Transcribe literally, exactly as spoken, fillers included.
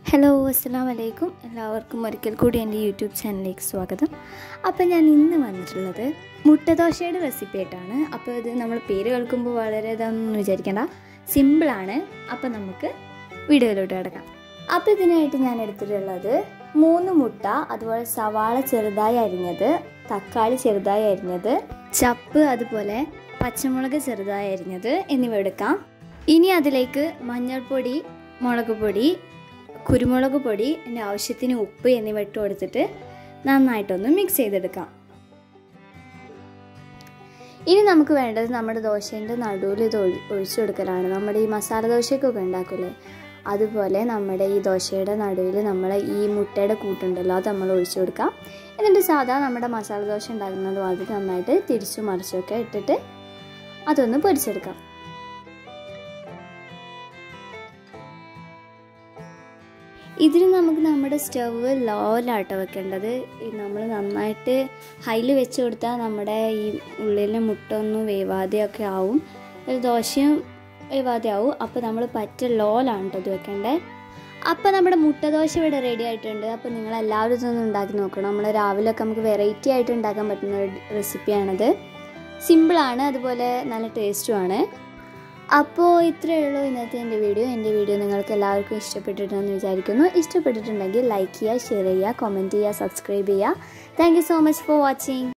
Hello അസ്സലാമു അലൈക്കും. എല്ലാവർക്കും ഒരിക്കൽ കൂടി എൻ്റെ യൂട്യൂബ് ചാനലിലേക്ക് സ്വാഗതം. അപ്പോൾ ഞാൻ ഇന്ന് വന്നിട്ടുള്ളത് മുട്ടദോശയുടെ റെസിപ്പി ആയിട്ടാണ്. അപ്പോൾ ഇത് നമ്മൾ പേര് കേൾക്കുമ്പോൾ വളരെ ഇതാണെന്ന് വിചാരിക്കേണ്ട, സിമ്പിളാണ്. അപ്പോൾ നമുക്ക് വീഡിയോയിലോട്ട് കിടക്കാം. അപ്പോൾ ഇതിനായിട്ട് ഞാൻ എടുത്തിട്ടുള്ളത് മൂന്ന് മുട്ട, അതുപോലെ സവാള ചെറുതായി അരിഞ്ഞത്, തക്കാളി ചെറുതായി അരിഞ്ഞത്, ചപ്പ്, അതുപോലെ പച്ചമുളക് ചെറുതായി അരിഞ്ഞത് എന്നിവ എടുക്കാം. ഇനി അതിലേക്ക് മഞ്ഞൾപ്പൊടി, മുളക് പൊടി, കുരുമുളക് പൊടി, എൻ്റെ ആവശ്യത്തിന് ഉപ്പ് എന്നിവ ഇട്ട് കൊടുത്തിട്ട് നന്നായിട്ടൊന്ന് മിക്സ് ചെയ്തെടുക്കാം. ഇനി നമുക്ക് വേണ്ടത് നമ്മുടെ ദോശേൻ്റെ നടുവിൽ ഇത് ഒഴി ഒഴിച്ചു കൊടുക്കലാണ്. നമ്മുടെ ഈ മസാല ദോശയ്ക്കൊക്കെ ഉണ്ടാക്കില്ലേ, അതുപോലെ നമ്മുടെ ഈ ദോശയുടെ നടുവിൽ നമ്മൾ ഈ മുട്ടയുടെ കൂട്ടുണ്ടല്ലോ അത് നമ്മൾ ഒഴിച്ചു കൊടുക്കാം. എന്നിട്ട് സാധാ നമ്മുടെ മസാല ദോശ ഉണ്ടാക്കുന്നത് അത് നന്നായിട്ട് തിരിച്ചു മറിച്ചൊക്കെ ഇട്ടിട്ട് അതൊന്ന് പൊരിച്ചെടുക്കാം. ഇതിന് നമുക്ക് നമ്മുടെ സ്റ്റവ് ലോയിലാട്ടോ വെക്കേണ്ടത്. നമ്മൾ നന്നായിട്ട് ഹൈയിൽ വെച്ച് കൊടുത്താൽ നമ്മുടെ ഈ ഉള്ളിലെ മുട്ട ഒന്നും വേവാതെയൊക്കെ ആവും, ദോശയും വേവാതെ ആവും. അപ്പോൾ നമ്മൾ പറ്റ ലോയിലാണ് കേട്ടോ ഇത് വെക്കേണ്ടത്. അപ്പോൾ നമ്മുടെ മുട്ട ദോശ ഇവിടെ റെഡി ആയിട്ടുണ്ട്. അപ്പോൾ നിങ്ങൾ എല്ലാവരും ഇതൊന്നും ഉണ്ടാക്കി നോക്കണം. നമ്മൾ രാവിലെയൊക്കെ നമുക്ക് വെറൈറ്റി ആയിട്ട് ഉണ്ടാക്കാൻ പറ്റുന്ന ഒരു റെസിപ്പിയാണിത്. സിമ്പിളാണ്, അതുപോലെ നല്ല ടേസ്റ്റുമാണ്. അപ്പോൾ ഇത്രയേ ഉള്ളൂ ഇന്നത്തെ എൻ്റെ വീഡിയോ. എൻ്റെ വീഡിയോ നിങ്ങൾക്ക് എല്ലാവർക്കും ഇഷ്ടപ്പെട്ടിട്ടുണ്ടെന്ന് വിചാരിക്കുന്നു. ഇഷ്ടപ്പെട്ടിട്ടുണ്ടെങ്കിൽ ലൈക്ക് ചെയ്യുക, ഷെയർ ചെയ്യുക, കമൻറ്റ് ചെയ്യുക, സബ്സ്ക്രൈബ് ചെയ്യുക. Thank you so much for watching.